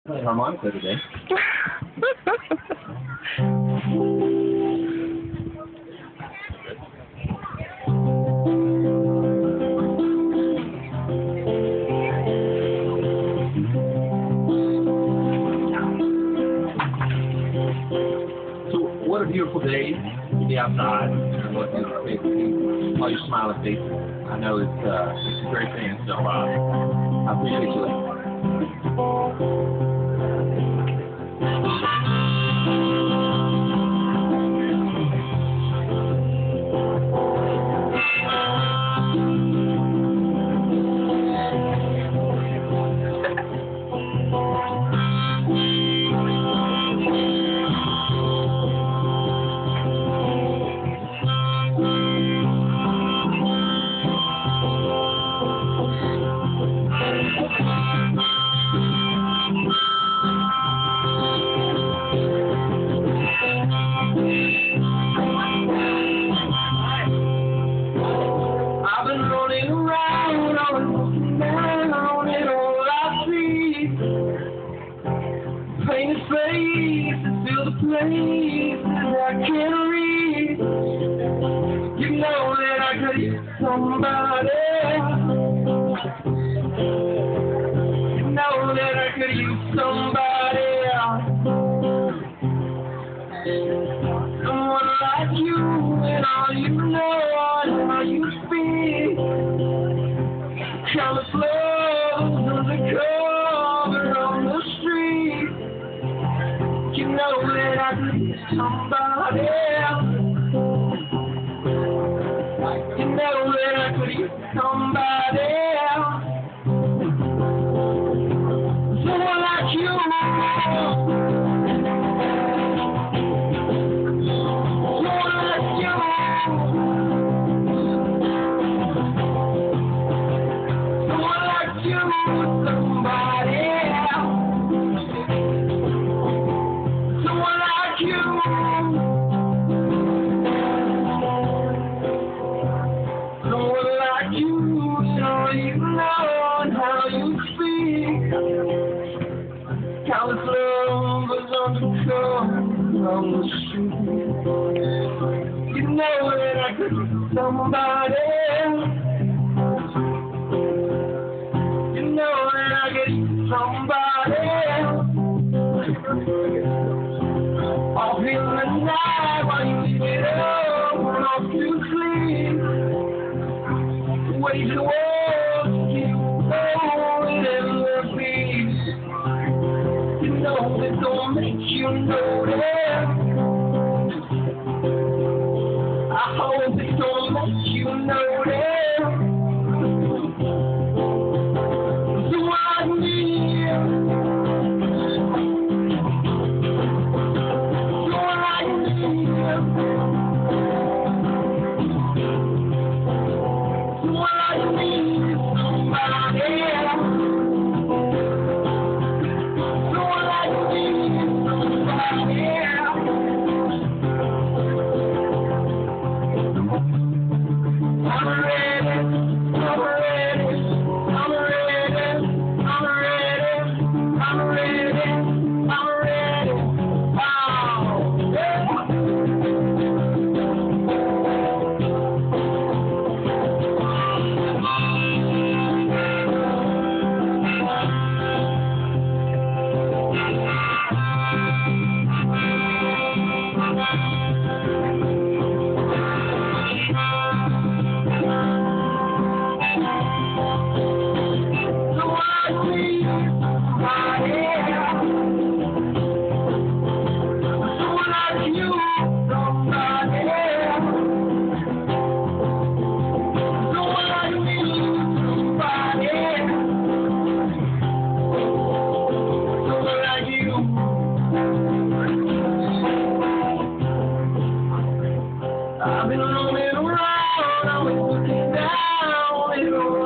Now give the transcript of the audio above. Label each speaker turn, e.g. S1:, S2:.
S1: Playing harmonica today. So, what a beautiful day to be outside and look at all your smiling faces. I know it's a great thing, so I appreciate you. I've been running around, always down, and all I see painted faces fill the places I can't read. You know that I could use somebody. You know that I could use somebody. Someone like you and all you know and how you speak. Camouflage undercover on the street. You know that I could use somebody. You know that I could use somebody. Someone like you. Countless lovers undercover on the street. You know that I could be somebody. You know that I could be somebody. Off in the night while you get up and off to sleep. Wait to walk, keep going in the beat. You know it don't make you notice. I hope it don't make you notice. So I need, so I need, so I need somebody. I've been running around, always looking down,